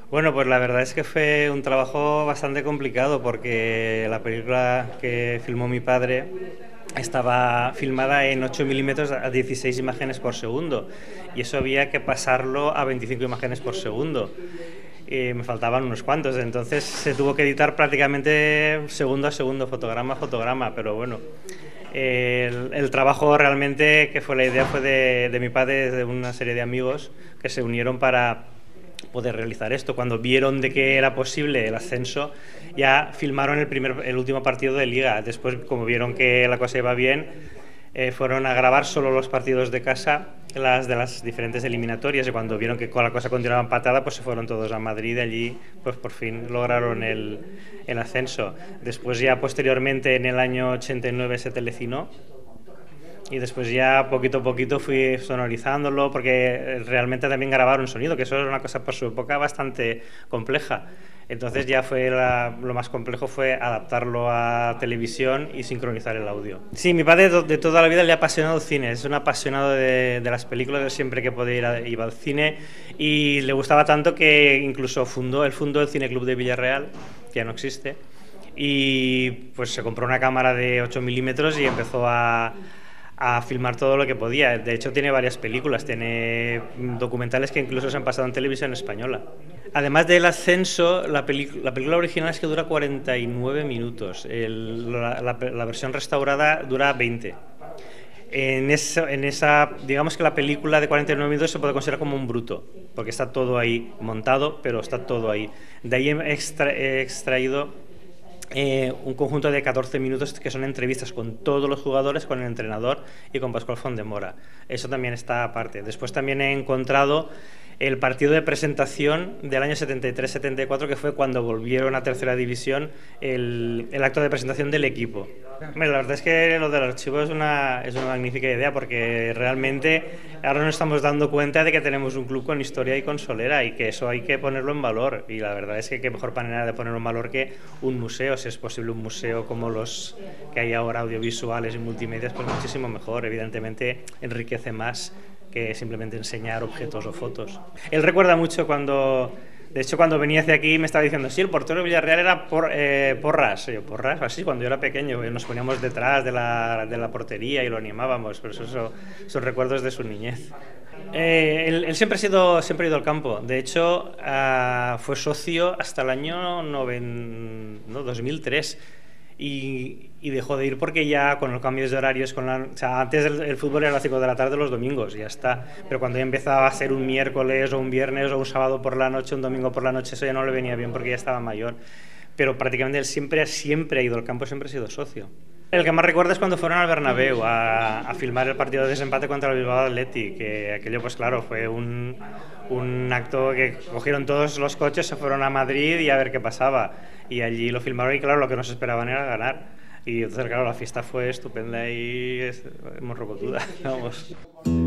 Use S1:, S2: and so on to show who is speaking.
S1: Bueno, pues la verdad es que fue un trabajo bastante complicado porque la película que filmó mi padre estaba filmada en 8 milímetros a 16 imágenes por segundo y eso había que pasarlo a 25 imágenes por segundo. Y me faltaban unos cuantos, entonces se tuvo que editar prácticamente segundo a segundo, fotograma a fotograma, pero bueno, el trabajo realmente que fue la idea fue de mi padre, de una serie de amigos que se unieron para poder realizar esto. Cuando vieron de que era posible el ascenso, ya filmaron el último partido de liga. Después, como vieron que la cosa iba bien, fueron a grabar solo los partidos de casa, las de las diferentes eliminatorias, y cuando vieron que la cosa continuaba empatada, pues se fueron todos a Madrid. Allí pues por fin lograron el ascenso. Después ya posteriormente en el año 89 se telecinó y después ya poquito a poquito fui sonorizándolo porque realmente también grabaron sonido, que eso era una cosa por su época bastante compleja. Entonces ya fue lo más complejo fue adaptarlo a televisión y sincronizar el audio. Sí, mi padre de toda la vida le ha apasionado el cine, es un apasionado de las películas, siempre que podía iba al cine y le gustaba tanto que incluso fundó el Cineclub de Villarreal, que ya no existe, y pues se compró una cámara de 8 milímetros y empezó a filmar todo lo que podía. De hecho, tiene varias películas, tiene documentales que incluso se han pasado en televisión española. Además del ascenso, la película original es que dura 49 minutos, la versión restaurada dura 20. Digamos que la película de 49 minutos se puede considerar como un bruto, porque está todo ahí montado, pero está todo ahí. De ahí he extraído un conjunto de 14 minutos que son entrevistas con todos los jugadores, con el entrenador y con Pascual Fondemora. Eso también está aparte. Después también he encontrado el partido de presentación del año 73-74, que fue cuando volvieron a tercera división, el acto de presentación del equipo. La verdad es que lo del archivo es una magnífica idea, porque realmente ahora nos estamos dando cuenta de que tenemos un club con historia y con solera, y que eso hay que ponerlo en valor. Y la verdad es que qué mejor manera de ponerlo en valor que un museo, si es posible un museo como los que hay ahora, audiovisuales y multimedia, pues muchísimo mejor. Evidentemente enriquece más que simplemente enseñar objetos o fotos. Él recuerda mucho de hecho, cuando venía hacia aquí me estaba diciendo, sí, el portero de Villarreal era Porras. Y yo, ¿Porras? Así, cuando yo era pequeño, nos poníamos detrás de la portería y lo animábamos, pero eso son recuerdos de su niñez. Él siempre ha ido al campo. De hecho, fue socio hasta el año 2003. Y dejó de ir porque ya con los cambios de horarios, o sea, antes el fútbol era a las 5 de la tarde los domingos y ya está, pero cuando ya empezaba a ser un miércoles o un viernes o un sábado por la noche, un domingo por la noche, eso ya no le venía bien porque ya estaba mayor. Pero prácticamente él siempre ha ido al campo, siempre ha sido socio. El que más recuerdo es cuando fueron al Bernabéu a filmar el partido de desempate contra el Bilbao Athletic, que aquello pues claro fue un acto que cogieron todos los coches, se fueron a Madrid y a ver qué pasaba, y allí lo filmaron y claro, lo que nos esperaban era ganar, y entonces claro, la fiesta fue estupenda y morrocotuda, vamos.